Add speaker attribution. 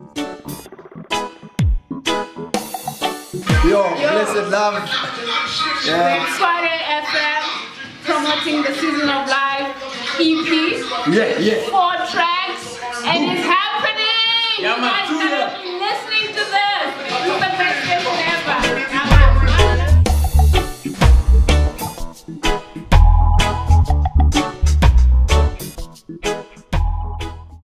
Speaker 1: Yo, Blessed Love. Yeah.
Speaker 2: Friday FM promoting the Season of Life EP.
Speaker 1: Yeah.
Speaker 2: 4 tracks, and it's happening.
Speaker 1: Yeah,
Speaker 2: You guys gotta be listening to this.